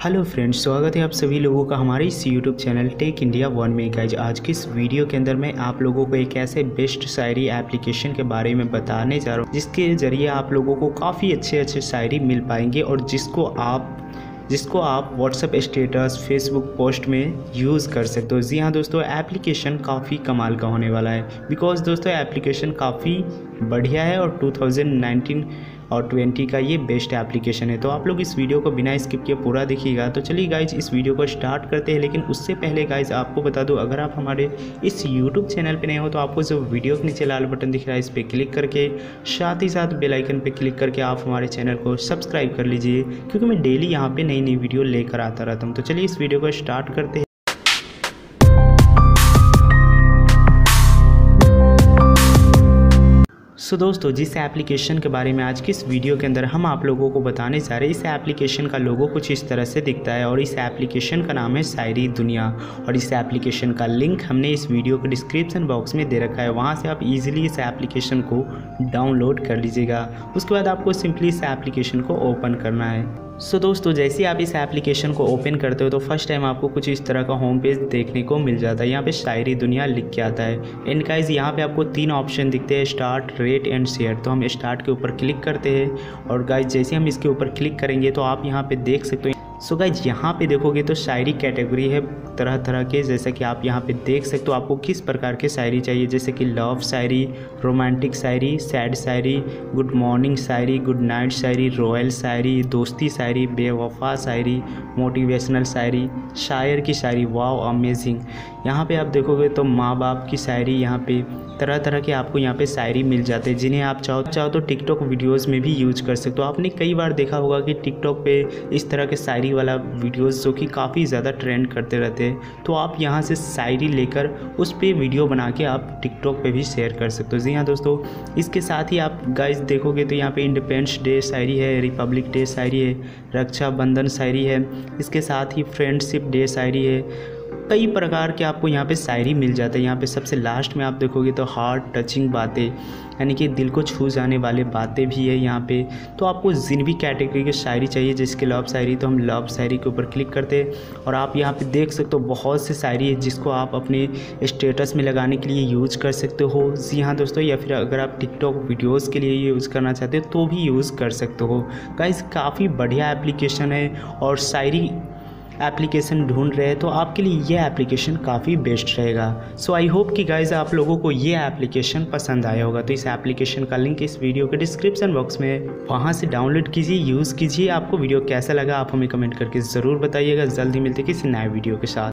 Hello friends, स्वागत है आप सभी लोगों का हमारे इस YouTube channel tech India one में। गाइज आज की इस वीडियो के अंदर मैं आप लोगों को एक ऐसे बेस्ट शायरी एप्लीकेशन के बारे में बताने जा रहा हूँ जिसके ज़रिए आप लोगों को काफ़ी अच्छे शायरी मिल पाएंगे और जिसको आप व्हाट्सएप स्टेटस फेसबुक पोस्ट में यूज़ कर सकते हो। जी हाँ दोस्तों, एप्लीकेशन काफ़ी कमाल का होने वाला है बिकॉज़ दोस्तों एप्लीकेशन काफ़ी बढ़िया है और 2019 और 20 का ये बेस्ट एप्लीकेशन है। तो आप लोग इस वीडियो को बिना स्किप किए पूरा देखिएगा। तो चलिए गाइज इस वीडियो को स्टार्ट करते हैं, लेकिन उससे पहले गाइज आपको बता दूं, अगर आप हमारे इस यूट्यूब चैनल पे नए हो तो आपको जो वीडियो के नीचे लाल बटन दिख रहा है इस पर क्लिक करके साथ ही साथ बेल आइकन पे क्लिक करके आप हमारे चैनल को सब्सक्राइब कर लीजिए, क्योंकि मैं डेली यहाँ पर नई नई वीडियो लेकर आता रहता हूँ। तो चलिए इस वीडियो को स्टार्ट करते हैं। सो दोस्तों, जिस एप्लीकेशन के बारे में आज की इस वीडियो के अंदर हम आप लोगों को बताने जा रहे हैं, इस एप्लीकेशन का लोगो कुछ इस तरह से दिखता है और इस एप्लीकेशन का नाम है शायरी दुनिया। और इस एप्लीकेशन का लिंक हमने इस वीडियो के डिस्क्रिप्शन बॉक्स में दे रखा है, वहां से आप इजीली इस एप्लीकेशन को डाउनलोड कर लीजिएगा। उसके बाद आपको सिंपली इस एप्लीकेशन को ओपन करना है। सो दोस्तों, जैसे आप इस एप्लीकेशन को ओपन करते हो तो फर्स्ट टाइम आपको कुछ इस तरह का होम पेज देखने को मिल जाता है। यहाँ पे शायरी दुनिया लिख के आता है एंड गाइस यहाँ पे आपको 3 ऑप्शन दिखते हैं, स्टार्ट, रेट एंड शेयर। तो हम स्टार्ट के ऊपर क्लिक करते हैं और गाइस जैसे हम इसके ऊपर क्लिक करेंगे तो आप यहाँ पे देख सकते हो। सो गाइज यहाँ पे देखोगे तो शायरी कैटेगरी है तरह तरह के, जैसे कि आप यहाँ पे देख सकते हो आपको किस प्रकार के शायरी चाहिए, जैसे कि लव शायरी, रोमांटिक शायरी, सैड शायरी, गुड मॉर्निंग शायरी, गुड नाइट शायरी, रॉयल शायरी, दोस्ती शायरी, बेवफा शायरी, मोटिवेशनल शायरी, शायर की शायरी। Wow amazing. यहाँ पे आप देखोगे तो माँ बाप की शायरी, यहाँ पे तरह तरह के आपको यहाँ पे शायरी मिल जाते हैं जिन्हें आप चाहो तो टिकटॉक वीडियोस में भी यूज कर सकते हो। आपने कई बार देखा होगा कि टिकटॉक पे इस तरह के शायरी वाला वीडियोस जो कि काफ़ी ज़्यादा ट्रेंड करते रहते हैं, तो आप यहाँ से शायरी लेकर उस पर वीडियो बना के आप टिकटॉक पे भी शेयर कर सकते हो। जी हाँ दोस्तों, इसके साथ ही आप गाइस देखोगे तो यहाँ पे इंडिपेंडेंस डे शायरी है, रिपब्लिक डे शायरी है, रक्षाबंधन शायरी है, इसके साथ ही फ्रेंडशिप डे शायरी है। कई प्रकार के आपको यहाँ पे शायरी मिल जाता है। यहाँ पे सबसे लास्ट में आप देखोगे तो हार्ट टचिंग बातें, यानी कि दिल को छू जाने वाले बातें भी है यहाँ पे। तो आपको जिन भी कैटेगरी की शायरी चाहिए, जिसके लव शायरी, तो हम लव शायरी के ऊपर क्लिक करते हैं और आप यहाँ पे देख सकते हो बहुत से शायरी है जिसको आप अपने स्टेटस में लगाने के लिए यूज कर सकते हो। जी हाँ दोस्तों, या फिर अगर आप टिकटॉक वीडियोज़ के लिए यूज़ करना चाहते हो तो भी यूज़ कर सकते हो। गाइस काफ़ी बढ़िया एप्लीकेशन है और शायरी एप्लीकेशन ढूंढ रहे हैं तो आपके लिए ये एप्लीकेशन काफ़ी बेस्ट रहेगा। सो आई होप कि गाइज आप लोगों को ये एप्लीकेशन पसंद आया होगा। तो इस एप्लीकेशन का लिंक इस वीडियो के डिस्क्रिप्शन बॉक्स में, वहाँ से डाउनलोड कीजिए, यूज़ कीजिए। आपको वीडियो कैसा लगा आप हमें कमेंट करके ज़रूर बताइएगा। जल्दी मिलते किसी नए वीडियो के साथ।